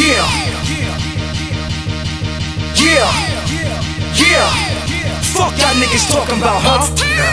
Yeah. Yeah. Yeah. Fuck y'all niggas talking about, huh?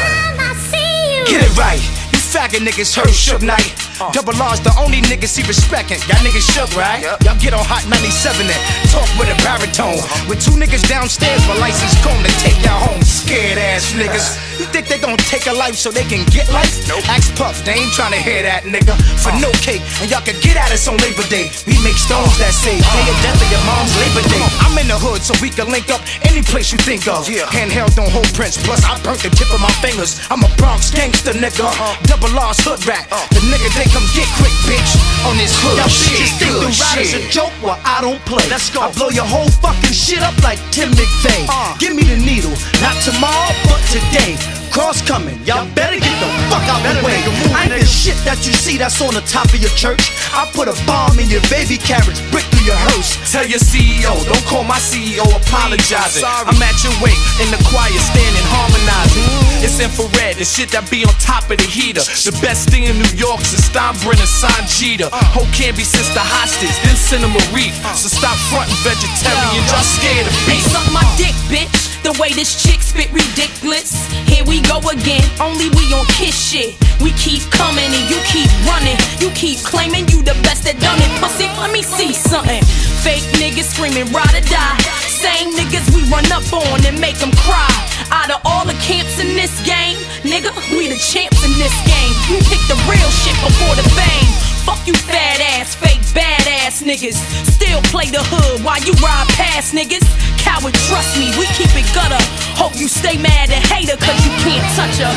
Get it right. You faggot niggas heard Suge Knight. Double R's the only niggas he respectin'. Y'all niggas shook, right? Y'all get on Hot 97 and talk with a baritone. With two niggas downstairs for license comb to take y'all home. Scared ass niggas. You think they gon' take a life so they can get life? Ask Puff, they ain't tryna hear that, nigga. For no cake, and y'all can get at us on Labor Day. We make stones that say day of death of your mom's Labor Day. I'm in the hood so we can link up any place you think of. Handheld don't hold prints, plus I burnt the tip of my fingers. I'm a Bronx gangster, nigga. Double R's hood rat. The nigga they come get quick, bitch. On this hood shit. Just think the ride is a joke, well I don't play. Let's go. I blow your whole fucking shit up like Tim McVeigh. Give me the needle, not tomorrow, but today. Cross coming, y'all better get the fuck out the way. I ain't the shit that you see that's on the top of your church. I put a bomb in your baby carriage, brick through your hearse. Tell your CEO, don't call my CEO apologizing. I'm at your wake in the choir standing harmonizing. It's infrared, the shit that be on top of the heater. The best thing in New York's is Steinbrenner, Sanjita. Ho can't be since the hostage, then send him a reef. So stop frontin' vegetarian, y'all scared of beef. Suck my dick, bitch. The way this chick spit ridiculous. Here we go again, only we on kiss shit. We keep coming and you keep running. You keep claiming you the best that done it. Pussy, let me see something. Fake niggas screaming ride or die. Same niggas we run up on and make them cry. Out of all the camps in this game, nigga, we the champs in this game. We pick the real shit before the fame. Fuck you fat ass, fake badass niggas. Still play the hood while you ride past niggas. Coward, trust me, we keep it gutter. Hope you stay mad and hate her cause you can't touch her.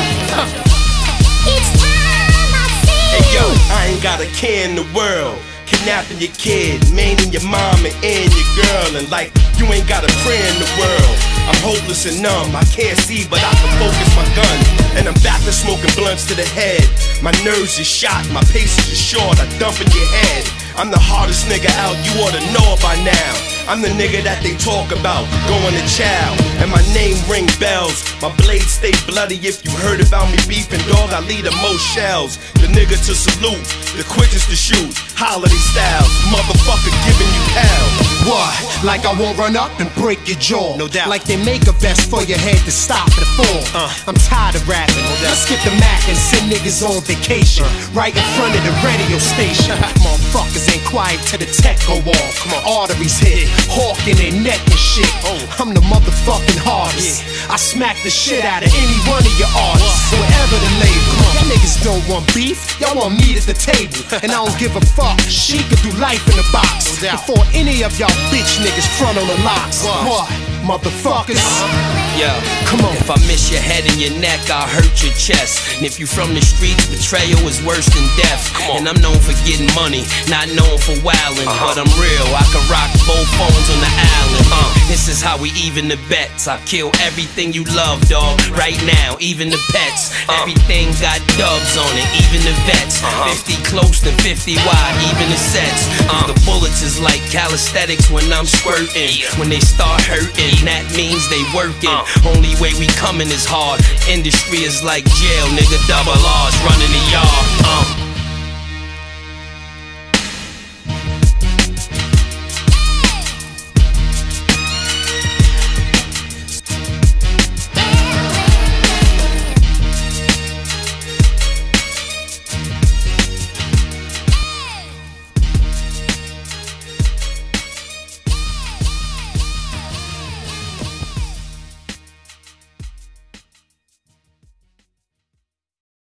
Each time I see Hey yo, I ain't got a care in the world. Kidnapping your kid, maiming your mama and your girl. And like you ain't got a friend in the world. I'm hopeless and numb, I can't see but I can focus my gun. And I'm back to smoking blunts to the head. My nerves is shot, my patience is short, I dump in your head. I'm the hardest nigga out, you oughta know it by now. I'm the nigga that they talk about, going to chow. And my name ring bells, my blade stay bloody. If you heard about me beefing, dog, I lead the most shells. The nigga to salute, the quickest to shoot. Holiday styles, motherfucker giving you hell. What? Like I won't run up and break your jaw? No doubt. Like they make a vest for your head to stop the fall. I'm tired of rapping. Let's skip the Mac and send niggas on vacation. Right in front of the radio station. Motherfuckers ain't quiet till the tech go off. Arteries hit, hawk in their neck and shit. I'm the motherfucking hardest. I smack the shit out of any one of your artists. Wherever the label. Y'all niggas don't want beef, y'all want meat at the table. And I don't give a fuck, she could do life in the box. Before any of y'all bitch niggas front on the locks. What? Motherfuckers? Yo, come on. If I miss your head and your neck, I'll hurt your chest. And if you from the streets, betrayal is worse than death. And I'm known for getting money, not known for wildin'. But I'm real, I can rock both phones on the island. This is how we even the bets. I kill everything you love, dog, right now, even the pets. Everything got dubs on it, even the vets. 50 close to 50 wide, even the sets. The bullets is like calisthenics when I'm squirting. When they start hurting, that means they working. Only way we coming is hard. Industry is like jail, nigga. Double R's running the yard.